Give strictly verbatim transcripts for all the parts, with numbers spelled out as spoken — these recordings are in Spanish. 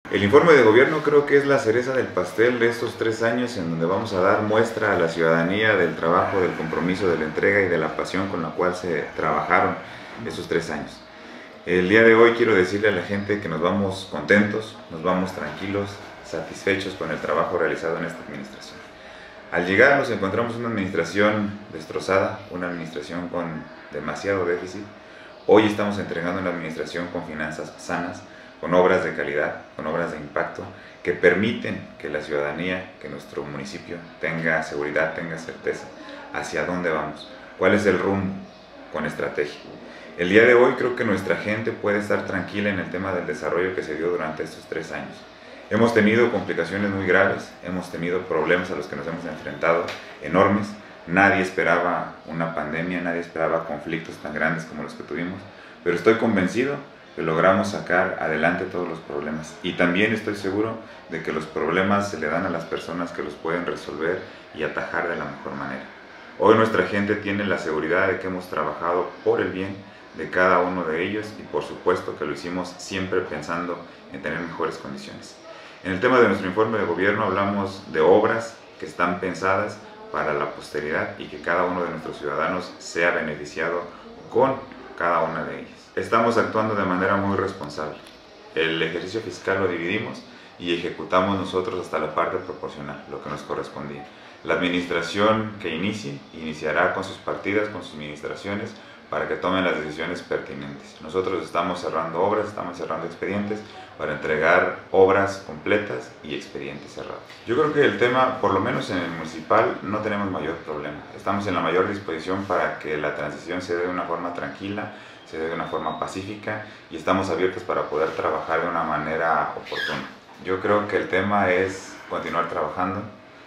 El informe de gobierno creo que es la cereza del pastel de estos tres años en donde vamos a dar muestra a la ciudadanía del trabajo, del compromiso, de la entrega y de la pasión con la cual se trabajaron esos tres años. El día de hoy quiero decirle a la gente que nos vamos contentos, nos vamos tranquilos, satisfechos con el trabajo realizado en esta administración. Al llegar nos encontramos una administración destrozada, una administración con demasiado déficit. Hoy estamos entregando una administración con finanzas sanas, con obras de calidad, con obras de impacto, que permiten que la ciudadanía, que nuestro municipio tenga seguridad, tenga certeza hacia dónde vamos, cuál es el rumbo con estrategia. El día de hoy creo que nuestra gente puede estar tranquila en el tema del desarrollo que se dio durante estos tres años. Hemos tenido complicaciones muy graves, hemos tenido problemas a los que nos hemos enfrentado enormes. Nadie esperaba una pandemia, nadie esperaba conflictos tan grandes como los que tuvimos, pero estoy convencido que logramos sacar adelante todos los problemas. Y también estoy seguro de que los problemas se le dan a las personas que los pueden resolver y atajar de la mejor manera. Hoy nuestra gente tiene la seguridad de que hemos trabajado por el bien de cada uno de ellos y por supuesto que lo hicimos siempre pensando en tener mejores condiciones. En el tema de nuestro informe de gobierno hablamos de obras que están pensadas para la posteridad y que cada uno de nuestros ciudadanos sea beneficiado con cada una de ellas. Estamos actuando de manera muy responsable. El ejercicio fiscal lo dividimos y ejecutamos nosotros hasta la parte proporcional, lo que nos correspondía. La administración que inicie, iniciará con sus partidas, con sus administraciones, para que tomen las decisiones pertinentes. Nosotros estamos cerrando obras, estamos cerrando expedientes para entregar obras completas y expedientes cerrados. Yo creo que el tema, por lo menos en el municipal, no tenemos mayor problema. Estamos en la mayor disposición para que la transición se dé de una forma tranquila, se dé de una forma pacífica y estamos abiertos para poder trabajar de una manera oportuna. Yo creo que el tema es continuar trabajando,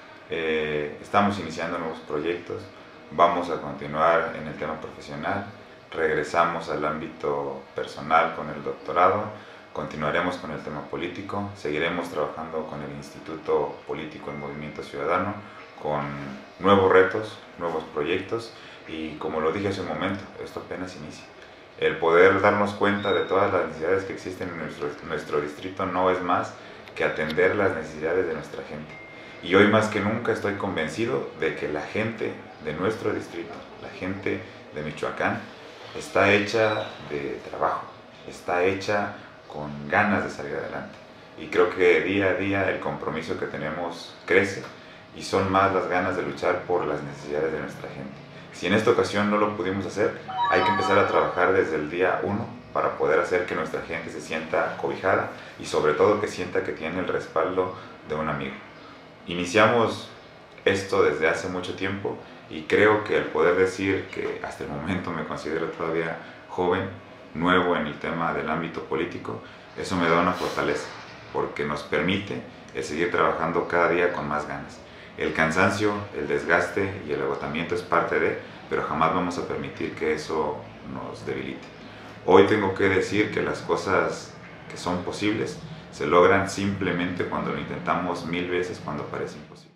eh, estamos iniciando nuevos proyectos, vamos a continuar en el tema profesional, regresamos al ámbito personal con el doctorado, continuaremos con el tema político, seguiremos trabajando con el Instituto Político en Movimiento Ciudadano, con nuevos retos, nuevos proyectos y como lo dije hace un momento, esto apenas inicia. El poder darnos cuenta de todas las necesidades que existen en nuestro, nuestro distrito no es más que atender las necesidades de nuestra gente. Y hoy más que nunca estoy convencido de que la gente de nuestro distrito, la gente de Michoacán, está hecha de trabajo, está hecha con ganas de salir adelante. Y creo que día a día el compromiso que tenemos crece y son más las ganas de luchar por las necesidades de nuestra gente. Si en esta ocasión no lo pudimos hacer, hay que empezar a trabajar desde el día uno para poder hacer que nuestra gente se sienta cobijada y sobre todo que sienta que tiene el respaldo de un amigo. Iniciamos esto desde hace mucho tiempo y creo que el poder decir que hasta el momento me considero todavía joven, nuevo en el tema del ámbito político, eso me da una fortaleza porque nos permite el seguir trabajando cada día con más ganas. El cansancio, el desgaste y el agotamiento es parte de, pero jamás vamos a permitir que eso nos debilite. Hoy tengo que decir que las cosas que son posibles se logran simplemente cuando lo intentamos mil veces cuando parece imposible.